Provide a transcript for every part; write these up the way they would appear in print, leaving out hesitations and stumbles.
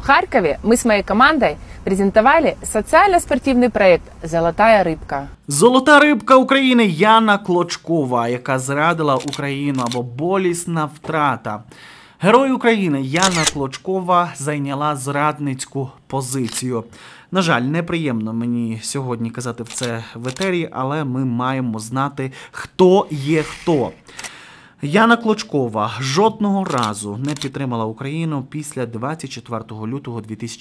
Харькове мы с моей командой презентовали социально-спортивный проект «Золотая рыбка». Золота рибка України Яна Клочкова, яка зрадила Україну, або болісна втрата. Герой України Яна Клочкова зайняла зрадницьку позицію. На жаль, неприємно мені сьогодні казати це в етері, але ми маємо знати, хто є хто. Яна Клочкова жодного разу не підтримала Україну після 24 лютого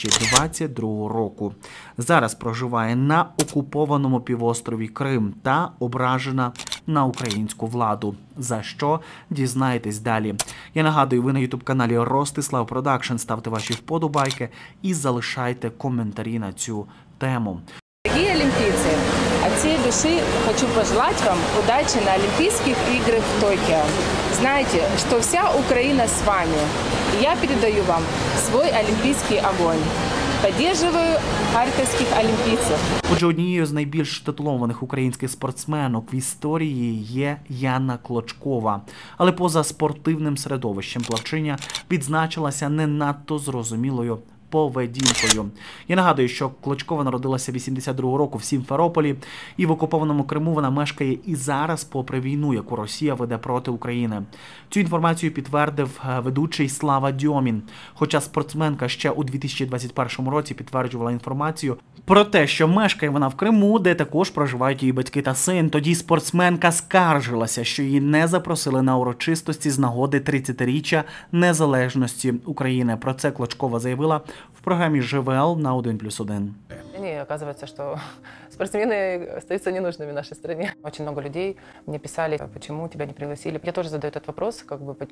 2022 року. Зараз проживає на окупованому півострові Крим та ображена на українську владу. За що? Дізнаєтесь далі. Я нагадую, ви на ютуб-каналі Ростислав Продакшн. Ставте ваші вподобайки і залишайте коментарі на цю тему. Дорогие олимпийцы, от всей души хочу пожелать вам удачи на Олимпийских играх в Токио. Знайте, что вся Украина с вами. И я передаю вам свой олимпийский огонь. Поддерживаю харківських олімпійців. Отже, однією з найбільш титулованих українських спортсменок в історії є Яна Клочкова. Але поза спортивним середовищем плавчиня відзначилася не надто зрозумілою поведінкою. Я нагадую, що Клочкова народилася 82-го року в Сімферополі, і в окупованому Криму вона мешкає і зараз, попри війну, яку Росія веде проти України. Цю інформацію підтвердив ведучий Слава Дьомін. Хоча спортсменка ще у 2021 році підтверджувала інформацію про те, що мешкає вона в Криму, де також проживають її батьки та син. Тоді спортсменка скаржилася, що її не запросили на урочистості з нагоди 30-річчя незалежності України. Про це Клочкова заявила в програмі «ЖВЛ» на 1+1. Оказывается, что спортсмены остаются ненужными в нашей стране. Очень много людей мне писали, почему тебя не пригласили. Я тоже задаю этот вопрос,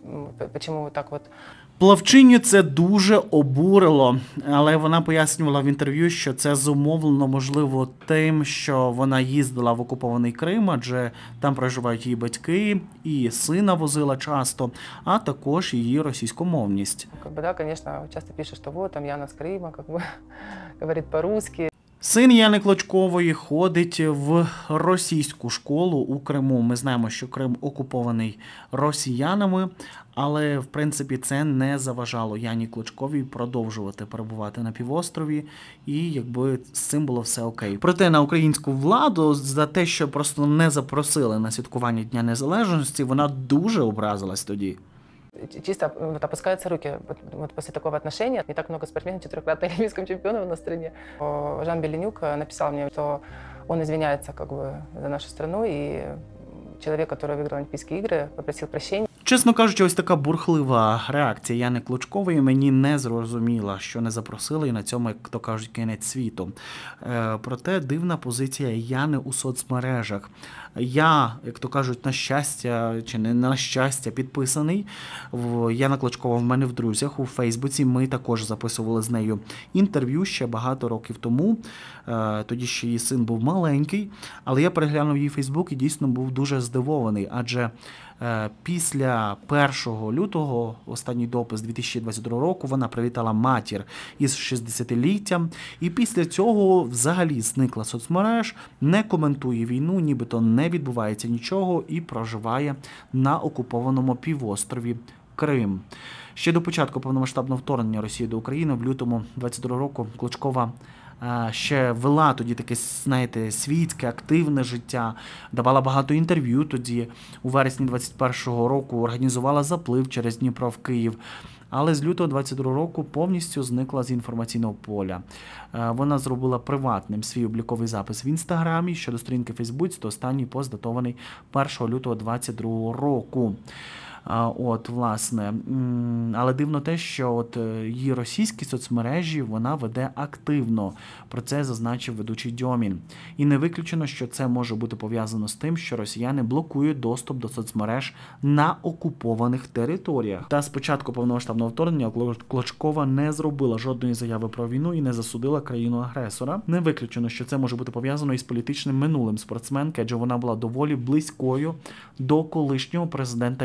почему так вот. Плавчиню це дуже обурило, але вона пояснювала в інтерв'ю, що це зумовлено, можливо, тим, що вона їздила в окупований Крим, адже там проживають її батьки, і сина возила часто, а також її російськомовність. Да, конечно, часто пишут, что вот, там Яна с Крыма, говорит по-русски. Син Яни Клочкової ходить в російську школу у Криму. Ми знаємо, що Крим окупований росіянами, але, в принципі, це не заважало Яні Клочковій продовжувати перебувати на півострові, і якби з цим було все окей. Проте на українську владу за те, що просто не запросили на святкування Дня Незалежності, вона дуже образилась тоді. Чисто опускаются руки вот после такого отношения. Не так много спортсменов, 4-кратных олимпийских чемпионов на стране. Жан Беленюк написал мне, что он извиняется за нашу страну, и человек, который выиграл Олимпийские игры, попросил прощения. Чесно кажучи, ось така бурхлива реакція Яни Клочкової мені не зрозуміла, що не запросили, і на цьому, як то кажуть, кінець світу. Проте дивна позиція Яни у соцмережах. Я, як то кажуть, на щастя, чи не на щастя, підписаний. Яна Клочкова в мене в друзях у Фейсбуці. Ми також записували з нею інтерв'ю ще багато років тому. Тоді ще її син був маленький. Але я переглянув її Фейсбук і дійсно був дуже здивований. Адже після 1 лютого, останній допис 2022 року, вона привітала матір із 60-літтям. І після цього взагалі зникла соцмереж, не коментує війну, нібито не відбувається нічого і проживає на окупованому півострові Крим. Ще до початку повномасштабного вторгнення Росії до України в лютому 2022 року Клочкова ще вела тоді таке, знаєте, світське, активне життя, давала багато інтерв'ю тоді. У вересні 2021 року організувала заплив через Дніпро в Київ. Але з лютого 2022 року повністю зникла з інформаційного поля. Вона зробила приватним свій обліковий запис в Інстаграмі. Щодо сторінки в Фейсбуці, то останній пост датований 1 лютого 2022 року. Власне, але дивно те, що її російські соцмережі вона веде активно. Про це зазначив ведучий Дьомін. І не виключено, що це може бути пов'язано з тим, що росіяни блокують доступ до соцмереж на окупованих територіях. Та з початку повномасштабного вторгнення Клочкова не зробила жодної заяви про війну і не засудила країну-агресора. Не виключено, що це може бути пов'язано із політичним минулим спортсменки, адже вона була доволі близькою до колишнього президента Віктора Януковича.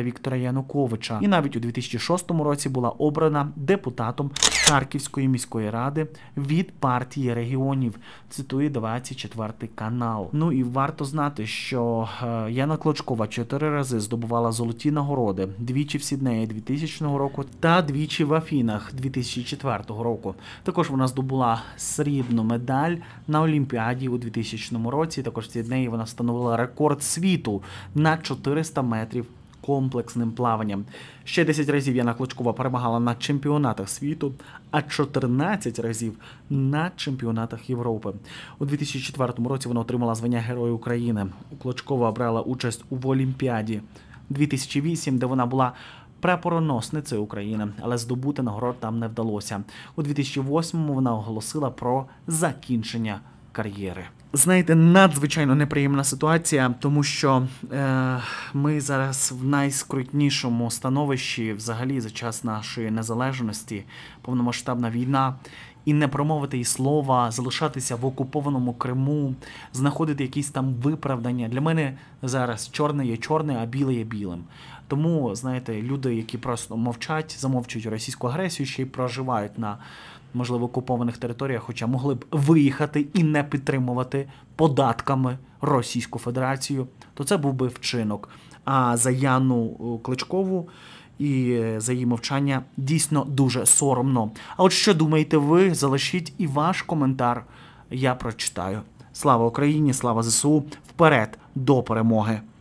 Януковича. І навіть у 2006 році була обрана депутатом Харківської міської ради від партії регіонів. Цитує 24 канал. Ну і варто знати, що Яна Клочкова 4 рази здобувала золоті нагороди. Двічі в Сіднеї 2000 року та двічі в Афінах 2004 року. Також вона здобула срібну медаль на Олімпіаді у 2000 році. Також в Сіднеї вона встановила рекорд світу на 400 метрів комплексним плаванням. Ще 10 разів Яна Клочкова перемагала на чемпіонатах світу, а 14 разів на чемпіонатах Європи. У 2004 році вона отримала звання Героя України. Клочкова брала участь у Олімпіаді 2008, де вона була прапороносницею України, але здобути нагород там не вдалося. У 2008-му вона оголосила про закінчення кар'єри. Знаєте, надзвичайно неприємна ситуація, тому що ми зараз в найскрутнішому становищі взагалі за час нашої незалежності, повномасштабна війна, і не промовити і слова, залишатися в окупованому Криму, знаходити якісь там виправдання. Для мене зараз чорне є чорне, а біле є білим. Тому, знаєте, люди, які просто мовчать, замовчують російську агресію, ще й проживають на, можливо, окупованих територіях, хоча могли б виїхати і не підтримувати податками Російську Федерацію, то це був би вчинок. А за Яну Клочкову і за її мовчання дійсно дуже соромно. А от що думаєте ви? Залишіть і ваш коментар, я прочитаю. Слава Україні, слава ЗСУ, вперед до перемоги!